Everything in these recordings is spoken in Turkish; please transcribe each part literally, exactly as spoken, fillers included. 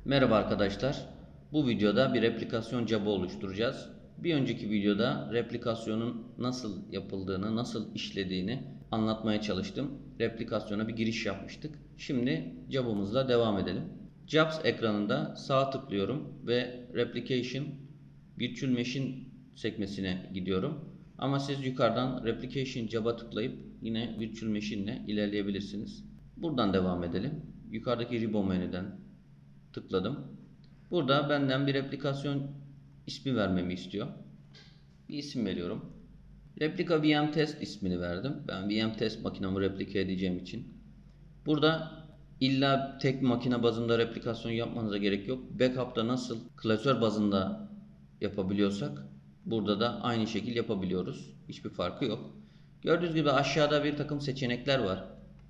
Merhaba arkadaşlar. Bu videoda bir replikasyon job'u oluşturacağız. Bir önceki videoda replikasyonun nasıl yapıldığını, nasıl işlediğini anlatmaya çalıştım. Replikasyona bir giriş yapmıştık. Şimdi job'umuzla devam edelim. Jobs ekranında sağ tıklıyorum ve Replication Virtual Machine sekmesine gidiyorum. Ama siz yukarıdan Replication Job'a tıklayıp yine Virtual Machine ile ilerleyebilirsiniz. Buradan devam edelim. Yukarıdaki ribbon menüden tıkladım. Burada benden bir replikasyon ismi vermemi istiyor. Bir isim veriyorum. Replika V M Test ismini verdim. Ben V M Test makinamı replike edeceğim için. Burada illa tek makine bazında replikasyon yapmanıza gerek yok. Backup'ta nasıl klasör bazında yapabiliyorsak burada da aynı şekil yapabiliyoruz. Hiçbir farkı yok. Gördüğünüz gibi aşağıda bir takım seçenekler var.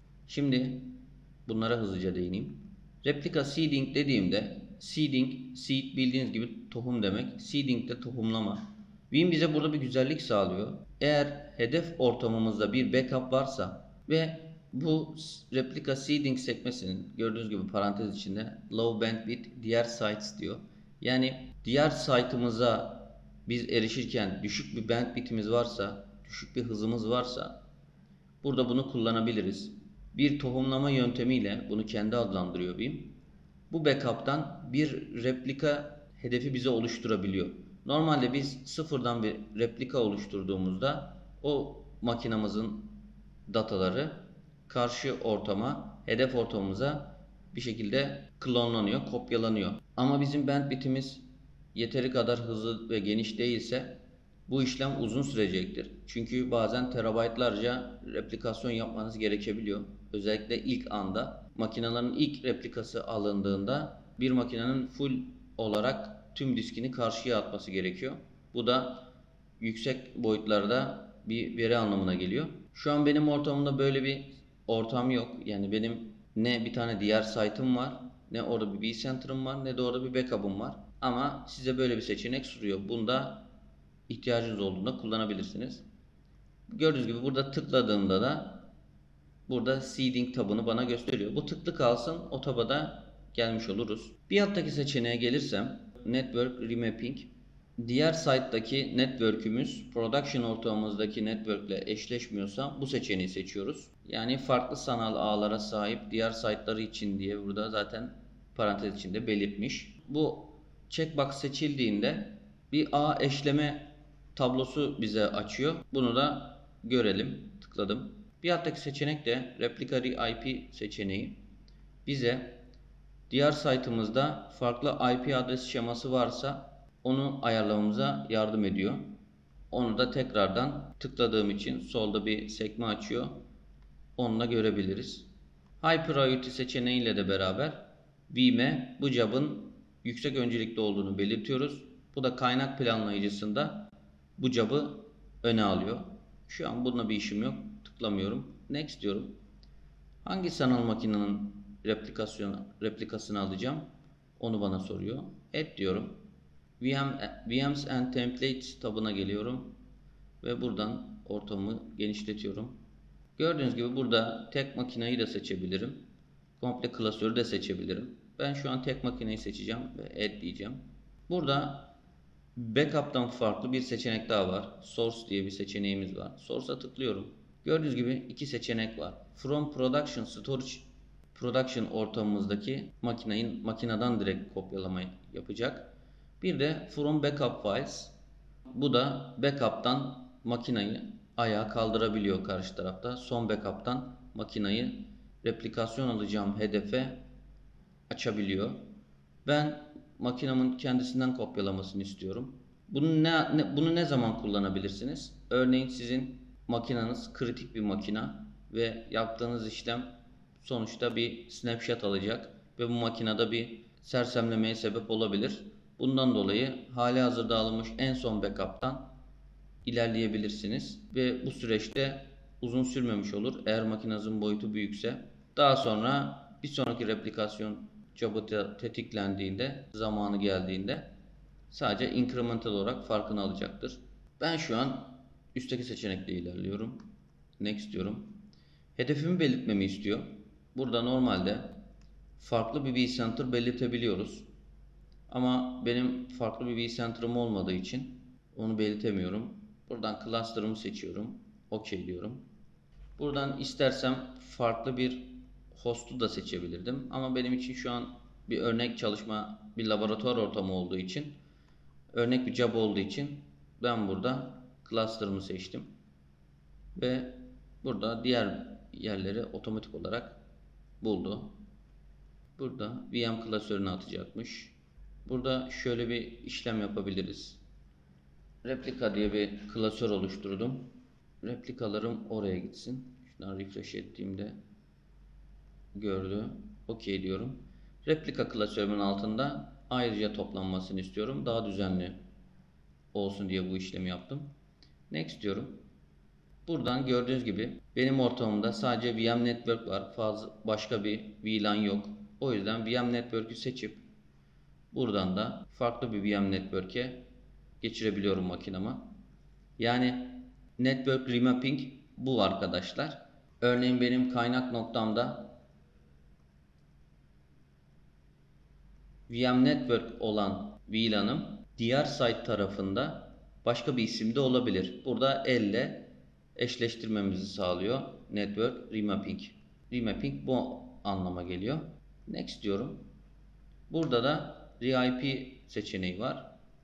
Şimdi bunlara hızlıca değineyim. Replika seeding dediğimde seeding, seed bildiğiniz gibi tohum demek. Seeding de tohumlama. Vim bize burada bir güzellik sağlıyor. Eğer hedef ortamımızda bir backup varsa ve bu replika seeding sekmesinin gördüğünüz gibi parantez içinde low bandwidth diğer sites diyor. Yani diğer site'ımıza biz erişirken düşük bir bandwidth'imiz varsa, düşük bir hızımız varsa burada bunu kullanabiliriz. Bir tohumlama yöntemiyle bunu kendi adlandırıyor Vim. Bu backup'tan bir replika hedefi bize oluşturabiliyor. Normalde biz sıfırdan bir replika oluşturduğumuzda o makinamızın dataları karşı ortama, hedef ortamımıza bir şekilde klonlanıyor, kopyalanıyor. Ama bizim bandwidth'imiz yeteri kadar hızlı ve geniş değilse bu işlem uzun sürecektir. Çünkü bazen terabaytlarca replikasyon yapmanız gerekebiliyor. Özellikle ilk anda makinelerin ilk replikası alındığında bir makinenin full olarak tüm diskini karşıya atması gerekiyor. Bu da yüksek boyutlarda bir veri anlamına geliyor. Şu an benim ortamımda böyle bir ortam yok. Yani benim ne bir tane diğer site'ım var, ne orada bir vCenter'ım var, ne de orada bir backup'ım var. Ama size böyle bir seçenek sunuyor. Bunda ihtiyacınız olduğunda kullanabilirsiniz. Gördüğünüz gibi burada tıkladığımda da burada seeding tabını bana gösteriyor. Bu tıklı kalsın, o taba da gelmiş oluruz. Bir alttaki seçeneğe gelirsem Network Remapping. Diğer site'daki network'ümüz production ortamımızdaki network ile eşleşmiyorsa bu seçeneği seçiyoruz. Yani farklı sanal ağlara sahip diğer site'ları için diye burada zaten parantez içinde belirtmiş. Bu checkbox seçildiğinde bir ağ eşleme tablosu bize açıyor. Bunu da görelim. Tıkladım. Bir alttaki seçenek de Replika I P seçeneği. Bize diğer site'ımızda farklı I P adres şeması varsa onu ayarlamamıza yardım ediyor. Onu da tekrardan tıkladığım için solda bir sekme açıyor. Onunla görebiliriz. High Priority seçeneğiyle de beraber Vim'e bu job'ın yüksek öncelikli olduğunu belirtiyoruz. Bu da kaynak planlayıcısında bu job'ı öne alıyor. Şu an bununla bir işim yok. Tıklamıyorum. Next diyorum. Hangi sanal makinenin replikasyonu, replikasını alacağım? Onu bana soruyor. Add diyorum. V M, V Ms and Templates tabına geliyorum. Ve buradan ortamı genişletiyorum. Gördüğünüz gibi burada tek makineyi de seçebilirim. Komple klasörü de seçebilirim. Ben şu an tek makineyi seçeceğim ve add diyeceğim. Burada backup'tan farklı bir seçenek daha var. Source diye bir seçeneğimiz var. Source'a tıklıyorum. Gördüğünüz gibi iki seçenek var. From Production Storage Production ortamımızdaki makinenin makineden direkt kopyalamayı yapacak. Bir de From Backup Files. Bu da backup'tan makineyi ayağa kaldırabiliyor karşı tarafta. Son backup'tan makineyi replikasyon alacağım hedefe açabiliyor. Ben makinemin kendisinden kopyalamasını istiyorum. Bunu ne, ne bunu ne zaman kullanabilirsiniz? Örneğin sizin makineniz kritik bir makina ve yaptığınız işlem sonuçta bir snapshot alacak ve bu makinede bir sersemlemeye sebep olabilir. Bundan dolayı hali hazırda alınmış en son backup'tan ilerleyebilirsiniz ve bu süreçte uzun sürmemiş olur eğer makinenizin boyutu büyükse. Daha sonra bir sonraki replikasyon job'u tetiklendiğinde, zamanı geldiğinde sadece incremental olarak farkını alacaktır. Ben şu an üstteki seçenekle ilerliyorum. Next diyorum. Hedefimi belirtmemi istiyor. Burada normalde farklı bir vCenter belirtebiliyoruz. Ama benim farklı bir vCenter'ım olmadığı için onu belirtemiyorum. Buradan cluster'ımı seçiyorum. OK diyorum. Buradan istersem farklı bir host'u da seçebilirdim. Ama benim için şu an bir örnek çalışma, bir laboratuvar ortamı olduğu için, örnek bir job olduğu için ben burada cluster'ımı seçtim. Ve burada diğer yerleri otomatik olarak buldu. Burada V M klasörünü atacakmış. Burada şöyle bir işlem yapabiliriz. Replika diye bir klasör oluşturdum. Replikalarım oraya gitsin. Şuradan refresh ettiğimde gördü. OK diyorum. Replika klasörümün altında ayrıca toplanmasını istiyorum. Daha düzenli olsun diye bu işlemi yaptım. Next diyorum. Buradan gördüğünüz gibi benim ortamımda sadece V M Network var. Fazla başka bir V LAN yok. O yüzden V M Network'ü seçip buradan da farklı bir V M Network'e geçirebiliyorum makinama. Yani Network Remapping bu arkadaşlar. Örneğin benim kaynak noktamda V M Network olan V LAN'ım diğer site tarafında başka bir isimde olabilir. Burada elle eşleştirmemizi sağlıyor Network Remapping. Remapping bu anlama geliyor. Next diyorum. Burada da R I P seçeneği var.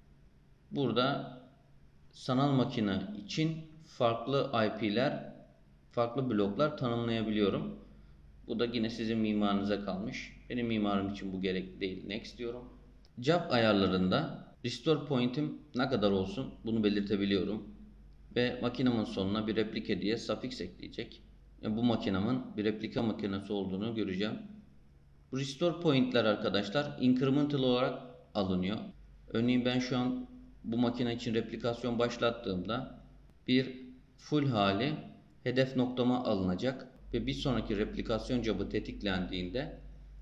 Burada sanal makine için farklı I P'ler, farklı bloklar tanımlayabiliyorum. Bu da yine sizin mimarınıza kalmış. Benim mimarım için bu gerekli değil. Next diyorum. Job ayarlarında restore point'im ne kadar olsun bunu belirtebiliyorum. Ve makinemin sonuna bir replike diye suffix ekleyecek. Yani bu makinemin bir replika makinesi olduğunu göreceğim. Bu restore point'ler arkadaşlar incremental olarak alınıyor. Örneğin ben şu an bu makine için replikasyon başlattığımda bir full hali hedef noktama alınacak ve bir sonraki replikasyon job'ı tetiklendiğinde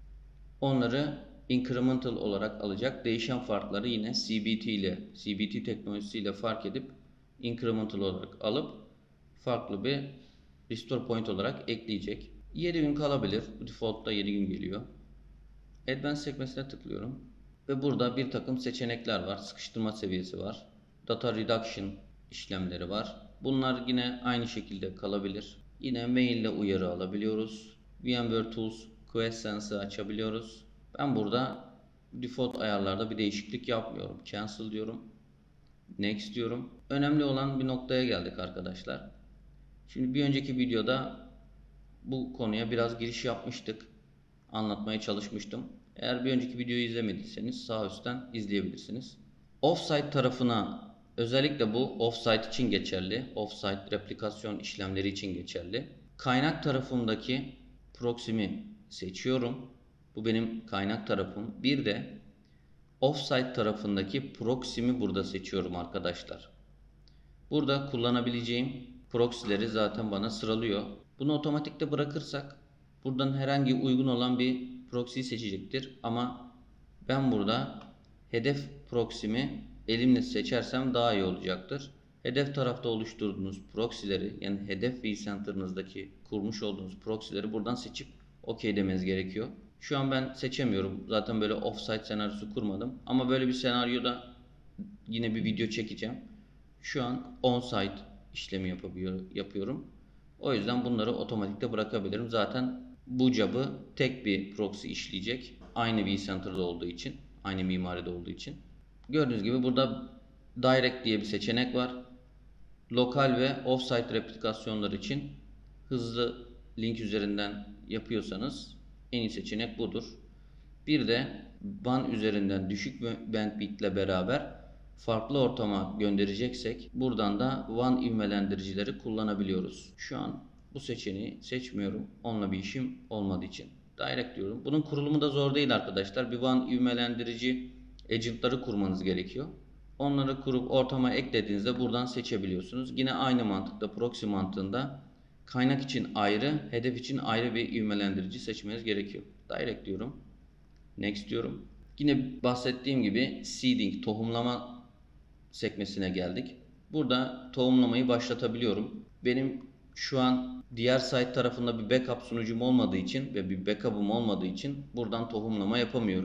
onları incremental olarak alacak. Değişen farkları yine C B T ile, C B T teknolojisiyle fark edip incremental olarak alıp farklı bir restore point olarak ekleyecek. yedi gün kalabilir. Bu default'ta yedi gün geliyor. Advanced sekmesine tıklıyorum. Ve burada bir takım seçenekler var. Sıkıştırma seviyesi var. Data reduction işlemleri var. Bunlar yine aynı şekilde kalabilir. Yine mail ile uyarı alabiliyoruz. VMware Tools QuestSense'ı açabiliyoruz. Ben burada default ayarlarda bir değişiklik yapmıyorum. Cancel diyorum. Next diyorum. Önemli olan bir noktaya geldik arkadaşlar. Şimdi bir önceki videoda bu konuya biraz giriş yapmıştık. Anlatmaya çalışmıştım. Eğer bir önceki videoyu izlemediyseniz sağ üstten izleyebilirsiniz. Offsite tarafına, özellikle bu offsite için geçerli. Offsite replikasyon işlemleri için geçerli. Kaynak tarafımdaki proxy'mi seçiyorum. Bu benim kaynak tarafım. Bir de offsite tarafındaki proxy'mi burada seçiyorum arkadaşlar. Burada kullanabileceğim proxy'leri zaten bana sıralıyor. Bunu otomatikte bırakırsak buradan herhangi uygun olan bir proxy'yi seçecektir. Ama ben burada hedef proxy'mi elimle seçersem daha iyi olacaktır. Hedef tarafta oluşturduğunuz proxy'leri, yani hedef vCenter'ınızdaki kurmuş olduğunuz proxy'leri buradan seçip OK demeniz gerekiyor. Şu an ben seçemiyorum. Zaten böyle offsite senaryosu kurmadım. Ama böyle bir senaryoda yine bir video çekeceğim. Şu an onsite işlemi yapıyorum. O yüzden bunları otomatikte bırakabilirim. Zaten bu job'ı tek bir proxy işleyecek. Aynı vCenter'da olduğu için, aynı mimaride olduğu için. Gördüğünüz gibi burada Direct diye bir seçenek var. Lokal ve offsite replikasyonlar için hızlı link üzerinden yapıyorsanız en iyi seçenek budur. Bir de W A N üzerinden düşük bandwidth ile beraber farklı ortama göndereceksek buradan da W A N ivmelendiricileri kullanabiliyoruz. Şu an bu seçeneği seçmiyorum. Onunla bir işim olmadığı için. Direct diyorum. Bunun kurulumu da zor değil arkadaşlar. Bir W A N ivmelendirici agent'ları kurmanız gerekiyor. Onları kurup ortama eklediğinizde buradan seçebiliyorsunuz. Yine aynı mantıkta, proxy mantığında kaynak için ayrı, hedef için ayrı bir ivmelendirici seçmeniz gerekiyor. Direct diyorum. Next diyorum. Yine bahsettiğim gibi seeding, tohumlama sekmesine geldik. Burada tohumlamayı başlatabiliyorum. Benim şu an diğer site tarafında bir backup sunucum olmadığı için ve bir backup'ım olmadığı için buradan tohumlama yapamıyorum.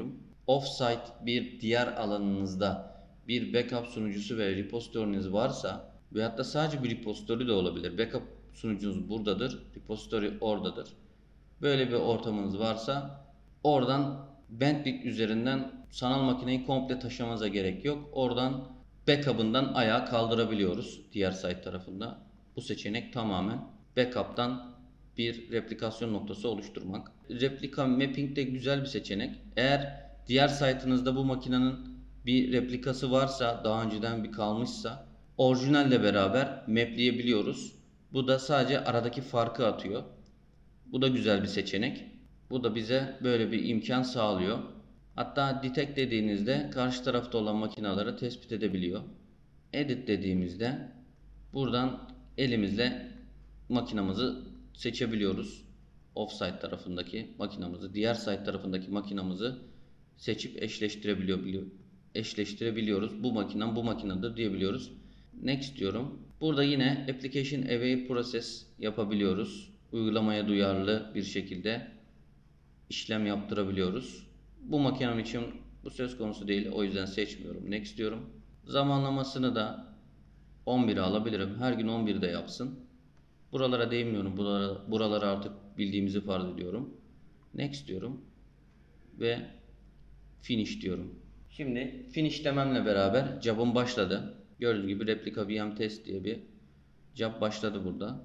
offsite bir diğer alanınızda bir backup sunucusu ve repository'niz varsa veyahut da sadece bir repository de olabilir. Backup sunucunuz buradadır, repository oradadır. Böyle bir ortamınız varsa oradan bandwidth üzerinden sanal makineyi komple taşımanıza gerek yok. Oradan backup'ından ayağa kaldırabiliyoruz diğer site tarafında. Bu seçenek tamamen backup'tan bir replikasyon noktası oluşturmak. Replika mapping de güzel bir seçenek. Eğer diğer site'ınızda bu makinenin bir replikası varsa, daha önceden bir kalmışsa orijinalle beraber mapleyebiliyoruz. Bu da sadece aradaki farkı atıyor. Bu da güzel bir seçenek. Bu da bize böyle bir imkan sağlıyor. Hatta detect dediğinizde karşı tarafta olan makinaları tespit edebiliyor. Edit dediğimizde buradan elimizle makinamızı seçebiliyoruz. Offsite tarafındaki makinamızı, diğer site tarafındaki makinamızı seçip eşleştirebiliyor, eşleştirebiliyoruz. Bu makinem bu makinedir diyebiliyoruz. Next diyorum. Burada yine application aware process yapabiliyoruz. Uygulamaya duyarlı bir şekilde işlem yaptırabiliyoruz. Bu makinem için bu söz konusu değil. O yüzden seçmiyorum. Next diyorum. Zamanlamasını da on bire alabilirim. Her gün on birde yapsın. Buralara değinmiyorum. Buralara, buralara artık bildiğimizi farz ediyorum. Next diyorum. Ve finish diyorum. Şimdi finish dememle beraber job'um başladı. Gördüğünüz gibi replika V M test diye bir job başladı burada.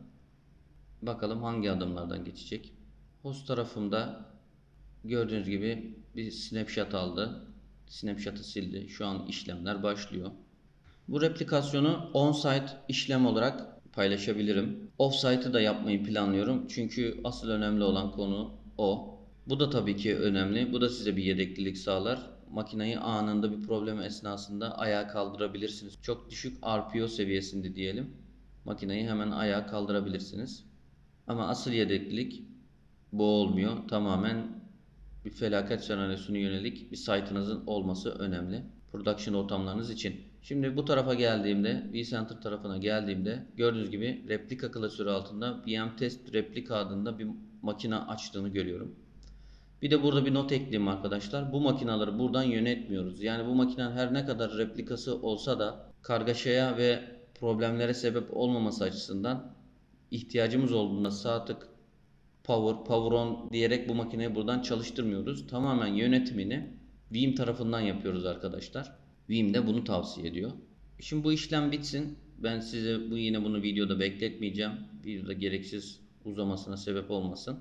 Bakalım hangi adımlardan geçecek. Host tarafımda gördüğünüz gibi bir snapshot aldı. Snapshot'ı sildi. Şu an işlemler başlıyor. Bu replikasyonu on-site işlem olarak paylaşabilirim. Off-site'ı da yapmayı planlıyorum. Çünkü asıl önemli olan konu o. Bu da tabii ki önemli. Bu da size bir yedeklilik sağlar. Makineyi anında bir problem esnasında ayağa kaldırabilirsiniz. Çok düşük R P O seviyesinde diyelim. Makineyi hemen ayağa kaldırabilirsiniz. Ama asıl yedeklilik bu olmuyor. Tamamen bir felaket senaryosuna yönelik bir site'ınızın olması önemli. Production ortamlarınız için. Şimdi bu tarafa geldiğimde, vCenter tarafına geldiğimde gördüğünüz gibi replika klasörü altında V M Test Replika adında bir makine açtığını görüyorum. Bir de burada bir not ekleyeyim arkadaşlar. Bu makinaları buradan yönetmiyoruz. Yani bu makinenin her ne kadar replikası olsa da kargaşaya ve problemlere sebep olmaması açısından ihtiyacımız olduğunda sağ tık power, power on diyerek bu makineyi buradan çalıştırmıyoruz. Tamamen yönetimini Veeam tarafından yapıyoruz arkadaşlar. Veeam de bunu tavsiye ediyor. Şimdi bu işlem bitsin. Ben size bu yine bunu videoda bekletmeyeceğim. Videoda gereksiz uzamasına sebep olmasın.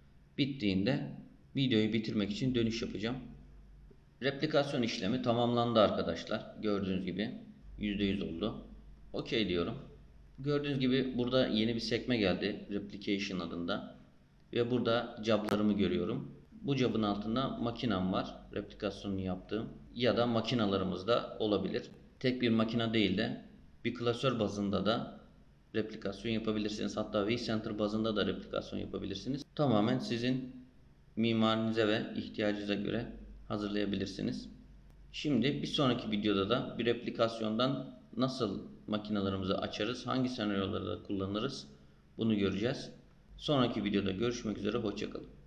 Bittiğinde videoyu bitirmek için dönüş yapacağım. Replikasyon işlemi tamamlandı arkadaşlar. Gördüğünüz gibi yüzde yüz oldu. OK diyorum. Gördüğünüz gibi burada yeni bir sekme geldi. Replication adında. Ve burada job'larımı görüyorum. Bu job'ın altında makinem var. Replikasyonunu yaptığım. Ya da makinalarımız da olabilir. Tek bir makine değil de bir klasör bazında da replikasyon yapabilirsiniz. Hatta vCenter bazında da replikasyon yapabilirsiniz. Tamamen sizin mimarinize ve ihtiyacınıza göre hazırlayabilirsiniz. Şimdi bir sonraki videoda da bir replikasyondan nasıl makinalarımızı açarız, hangi senaryolarda kullanırız bunu göreceğiz. Sonraki videoda görüşmek üzere, hoşça kalın.